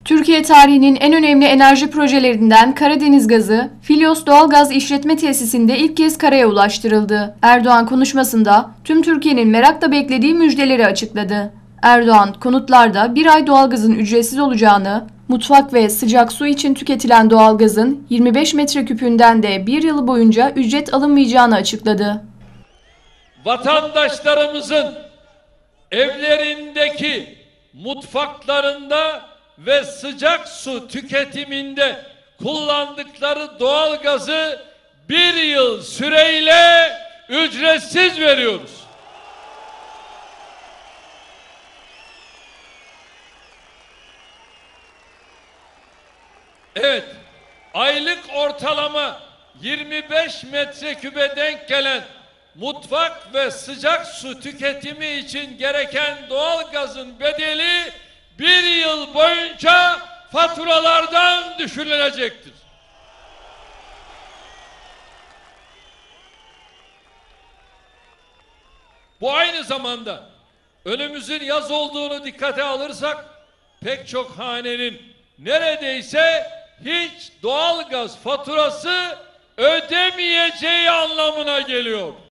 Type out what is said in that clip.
Türkiye tarihinin en önemli enerji projelerinden Karadeniz Gazı, Filyos Doğalgaz İşletme Tesisinde ilk kez karaya ulaştırıldı. Erdoğan konuşmasında tüm Türkiye'nin merakla beklediği müjdeleri açıkladı. Erdoğan, konutlarda bir ay doğalgazın ücretsiz olacağını, mutfak ve sıcak su için tüketilen doğalgazın 25 metreküpünden de bir yıl boyunca ücret alınmayacağını açıkladı. Vatandaşlarımızın evlerindeki, mutfaklarında ve sıcak su tüketiminde kullandıkları doğalgazı bir yıl süreyle ücretsiz veriyoruz. Evet, aylık ortalama 25 metrekübe denk gelen mutfak ve sıcak su tüketimi için gereken doğalgazın bedeli bir yıl boyunca faturalardan düşürülecektir. Bu aynı zamanda önümüzün yaz olduğunu dikkate alırsak pek çok hanenin neredeyse hiç doğalgaz faturası ödemeyeceği anlamına geliyor.